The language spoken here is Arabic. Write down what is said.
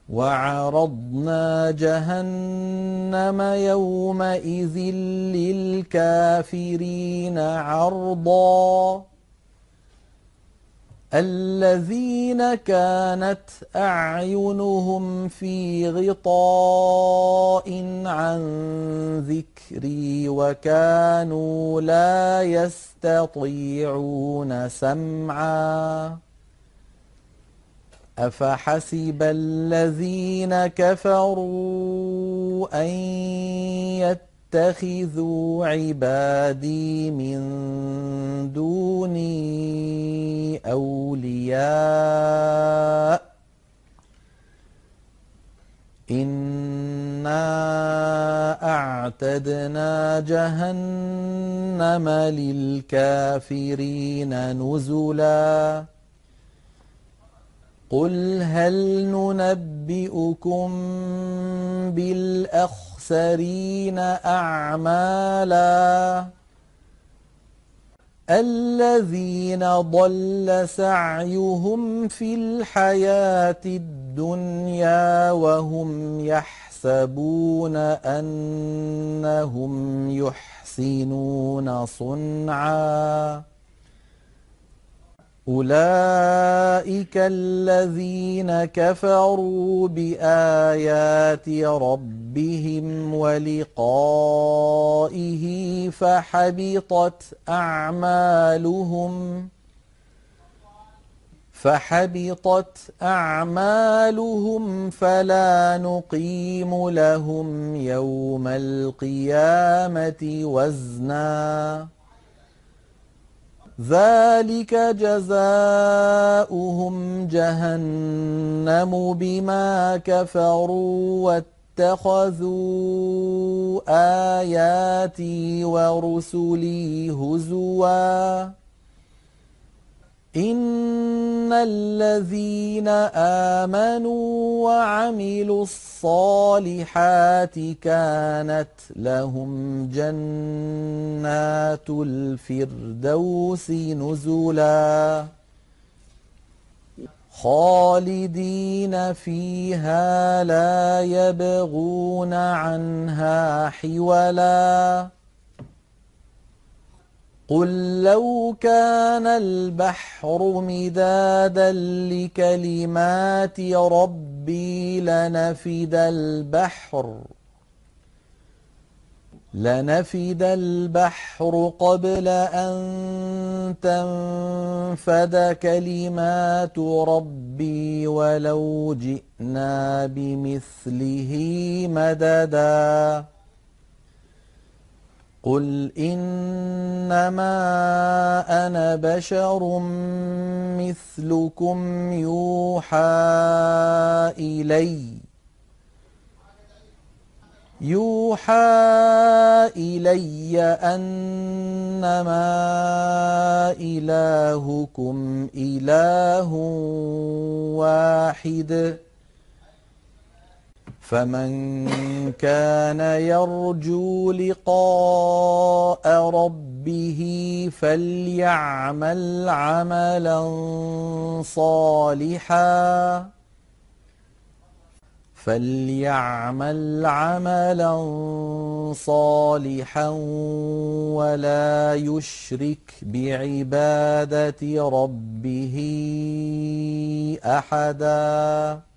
وعرضنا جهنم يومئذ للكافرين عرضا الذين كانت أعينهم في غطاء عن ذكري وكانوا لا يستطيعون سمعا أفحسب الذين كفروا أن يتخذوا عبادي من دوني أولياء إنا أعتدنا جهنم للكافرين نزلا قل هل ننبئكم بالأخسرين أعمالا الذين ضل سعيهم في الحياة الدنيا وهم يحسبون أنهم يحسنون صنعا أولئك الذين كفروا بآيات ربهم ولقائه فحبطت أعمالهم فلا نقيم لهم يوم القيامة وزنا ذلك جزاؤهم جهنم بما كفروا واتخذوا آياتي ورسلي هزوا إن الذين آمنوا وعملوا الصالحات كانت لهم جنات الفردوس نزلا خالدين فيها لا يبغون عنها حولا قل لو كان البحر مدادا لكلمات ربي لنفد البحر قبل أن تنفد كلمات ربي ولو جئنا بمثله مددا قل إنما أنا بشر مثلكم يوحى إلي أنما إلهكم إله واحد فمن كان يرجو لقاء ربه فليعمل عملا صالحا ولا يشرك بعبادة ربه أحدا